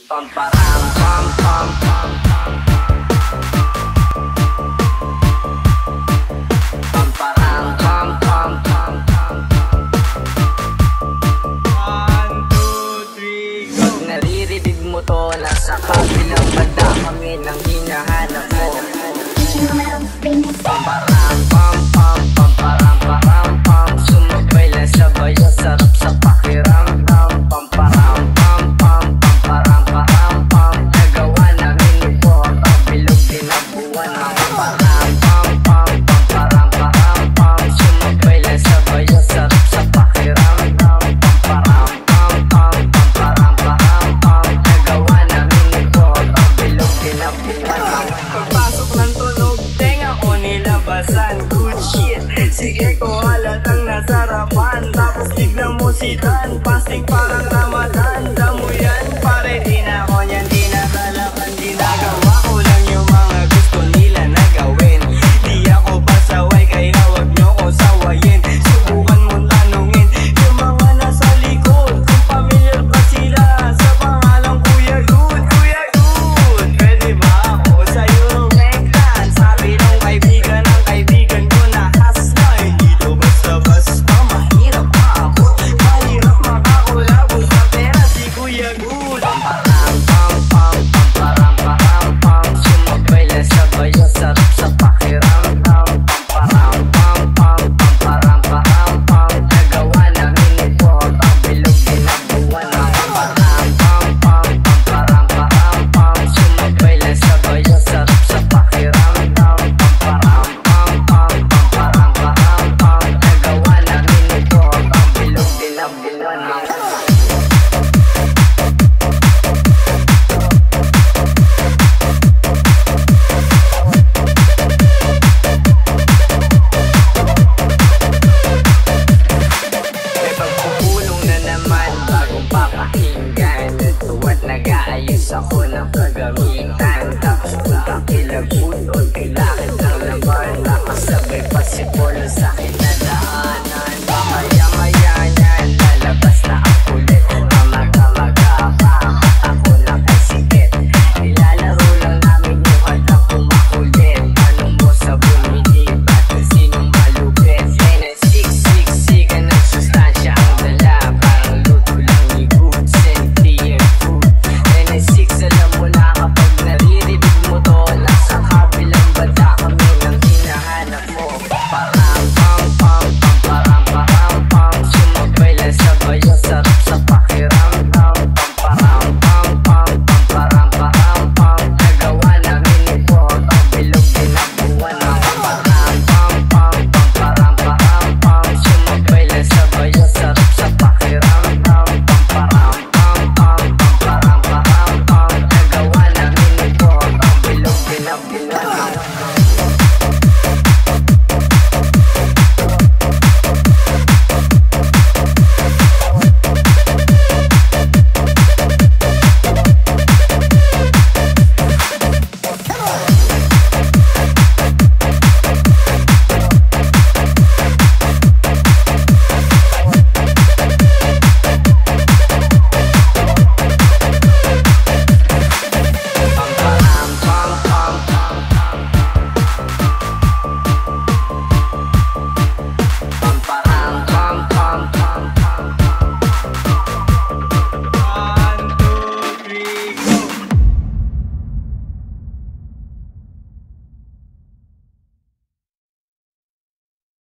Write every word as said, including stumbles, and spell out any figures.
Pam param pam pam pam pam pam param pam pam pam pam. One, two, three, go. Pag naririnig mo to, nasa kabilang banda kami nang hinahanap mo. Pam param pam pam pam param param pam. Sumabay lang sabay, sarap sa pakiramdam. Pam param pam pam pam param param pam. Nagawa namin ito, ang bilog din ang buwan. Pam param pam pam pam param param pam. Sumabay lang sabay, sarap sa pakiramdam. Pam param pam pam pam param param pam. Nagawa namin ito, ang bilog din ang buwan. Pagpasok ng tunog, tenga ko nilabasan. Good shit, sige ko halatang nasarapan. Tapos tignan mo si Dan, pasting parang Ramadan. Damo yan, pare di na ako yan, di na talakan. Ginagawa ko lang yung mga gusto nila na gawin. Di ako pasaway, kaya wag nyo ko sawayin. Subukan mo tanungin yung mga nasa likod kung familiar ba sila sa pangalang Kuya Good. Kuya Good, pwede ba ako sa'yo rumektan? Sabi ng kaibigan ng kaibigan ko na hasla. Hindi to basta-basta, mahirap ako. Mahirap makakulabog sa pera si Kuya Good. Pam param pam pam pam param param pam. Sumabay lang sabay, sarap sa pakiramdam. Pam param pam pam pam param param pam. Nagawa namin ito, ang bilog din ang buwan. Pam param pam pam pam param param pam. Sumabay lang sabay, sarap sa pakiramdam. Pam param pam pam pam param param pam. Nagawa namin ito, ang bilog din ang buwan. May pagpupulong na naman bagong papakinggan. Tuwa't nag-aayos ako ng kagamitan.